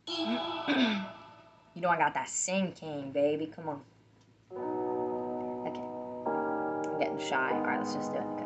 You know I got that sing king, baby. Come on. Okay. I'm getting shy. Alright, let's just do it. Okay.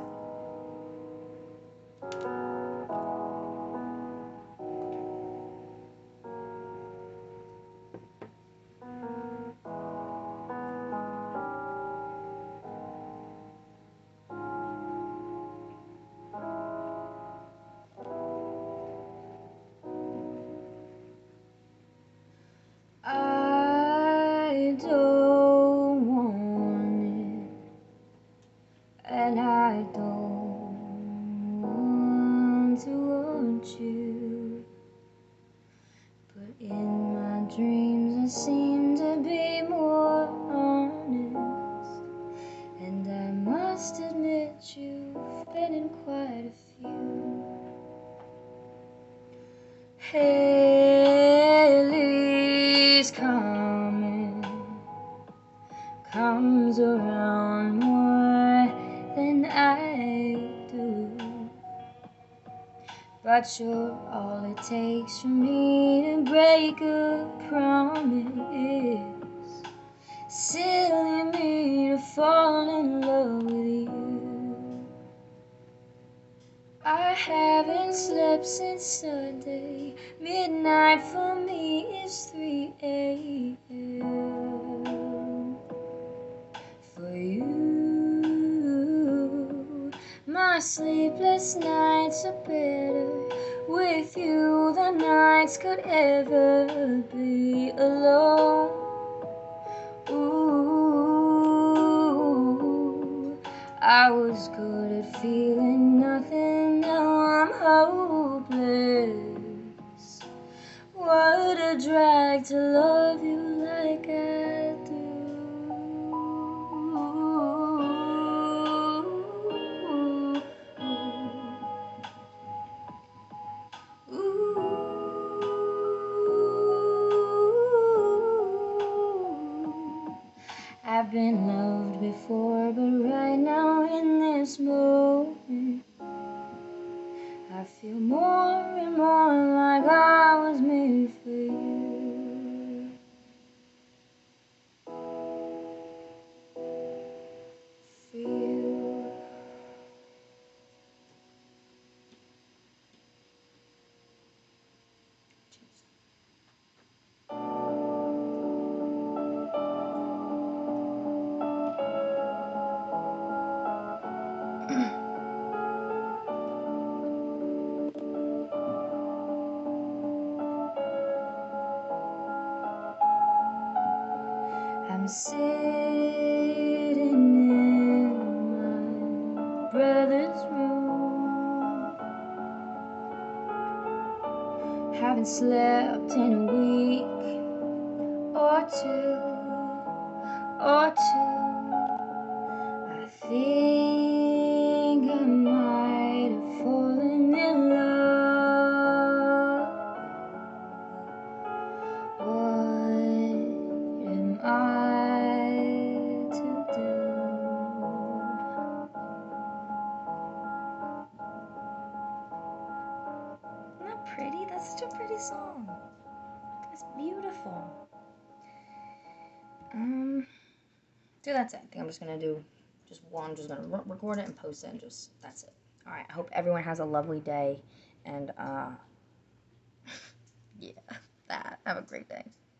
I don't want it, and I don't want to want you, but in my dreams I seem to be more honest, and I must admit you've been in quite a few. Halley's Comet comes around more than I do, but you're all it takes for me to break a promise, silly me to fall in love with you. I haven't slept since Sunday. Midnight for me is 3 a.m. For you, my sleepless nights are better with you than nights could ever be alone. Ooh, I was good at feeling nothing, now I'm hopeless. What a drag to love you like I do. I've been loved before, but right now in this moment I feel more and more like I was made for you. For you. I'm sitting in my brother's room, haven't slept in a week or two. I think I might have fallen in love. What am I to do? Isn't that pretty? That's such a pretty song. It's beautiful. So that's it. I think I'm just gonna do just one. I'm just gonna record it and post it, and just that's it. All right. I hope everyone has a lovely day, and yeah, that. Have a great day.